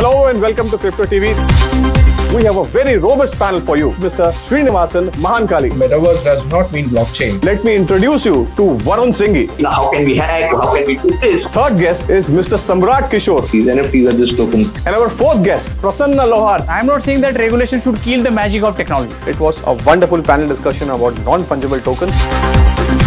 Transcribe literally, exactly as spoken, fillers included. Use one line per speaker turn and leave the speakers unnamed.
Hello and welcome to cryptoTV. We have a very robust panel for you, Mister Srinivasan Mahankali.
Metaverse does not mean blockchain.
Let me introduce you to Varun Singhi.
Now, how can we hack? How can we do this?
Third guest is Mister Samrat Kishore.
These N F Ts are just tokens.
And our fourth guest, Prasanna Lohar.
I am not saying that regulation should kill the magic of technology.
It was a wonderful panel discussion about non-fungible tokens.